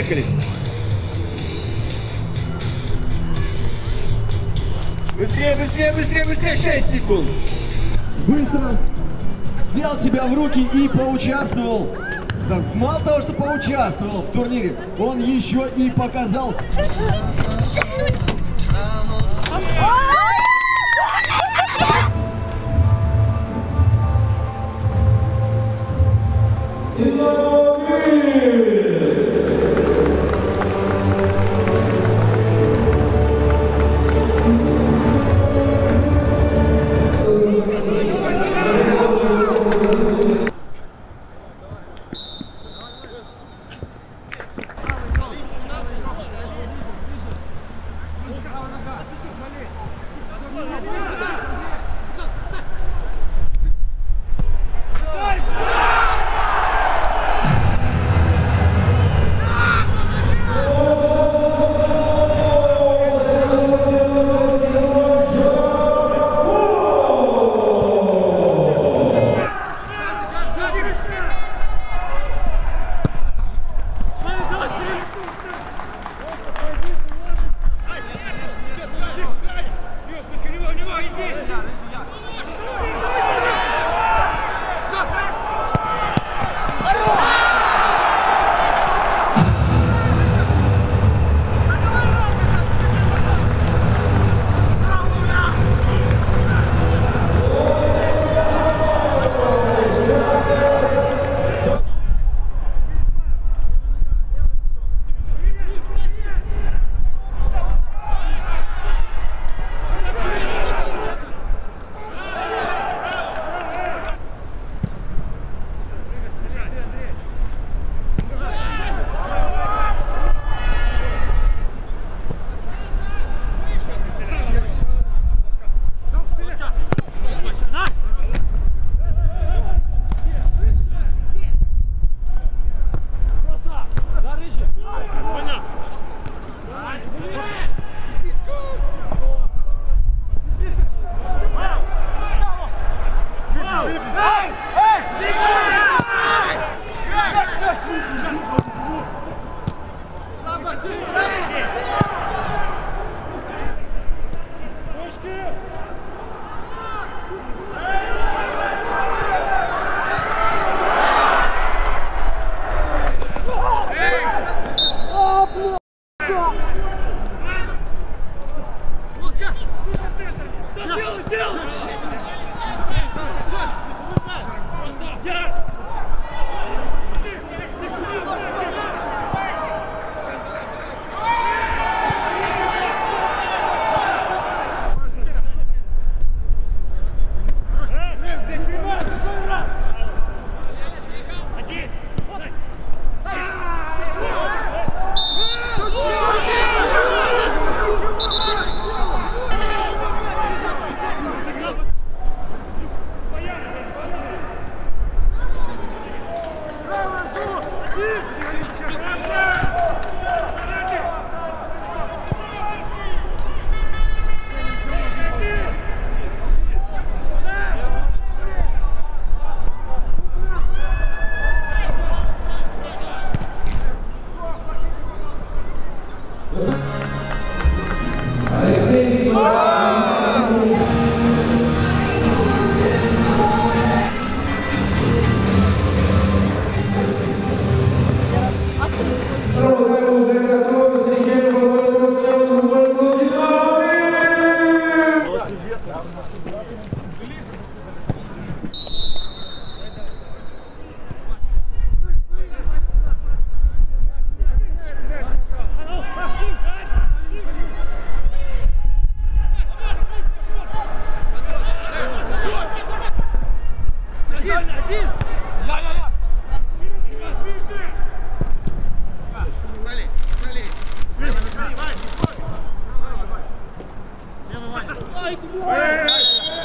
Поехали. Быстрее, быстрее, быстрее, быстрее. 6 секунд. Быстро взял себя в руки и поучаствовал. Мало того, что поучаствовал в турнире, он еще и показал. Hey!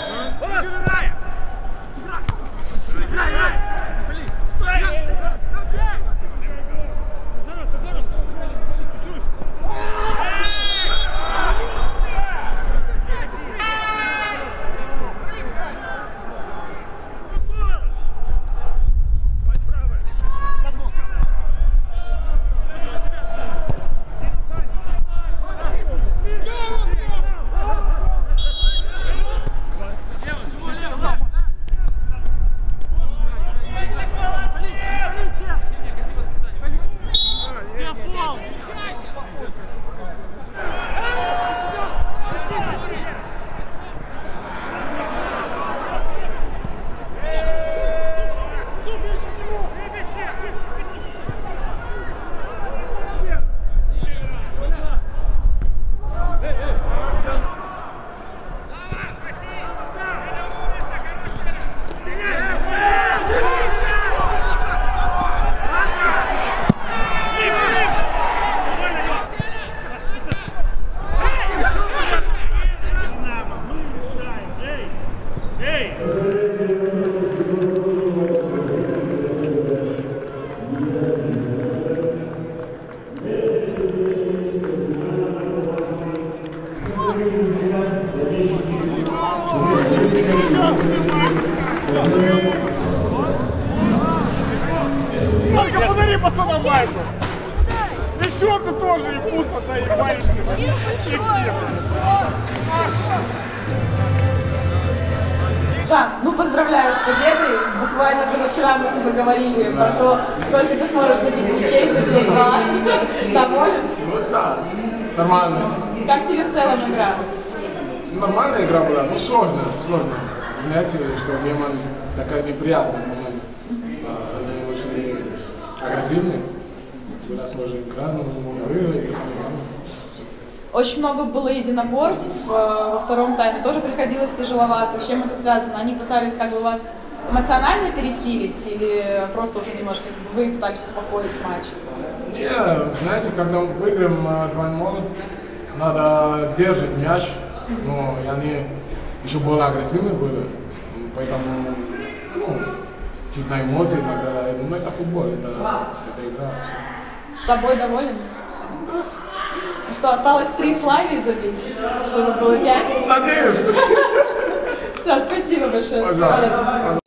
Только подари пацанам майку. И щеку тоже, и пустота, и маечки. Жан, ну поздравляю с победой. Буквально позавчера мы с тобой говорили про то, сколько ты сможешь забить мячей, забил 2. Доволен? Ну да, нормально. Как тебе в целом игра? Нормальная игра была, но сложная. Знаете, что Герман такая неприятная момент. Они очень агрессивные. Была сложная игра, но мы выиграли. Очень много было единоборств, во втором тайме тоже приходилось тяжеловато. С чем это связано? Они пытались как бы вас эмоционально пересилить или просто уже немножко вы пытались успокоить матч? Нет, знаете, когда мы выиграем 2-0, надо держать мяч, но они еще более агрессивные были, поэтому чуть на эмоции иногда, я думаю, это футбол, это игра. С собой доволен? Что, осталось 3 Славии забить, чтобы было 5? Надеюсь. Все, спасибо большое. Пожалуйста.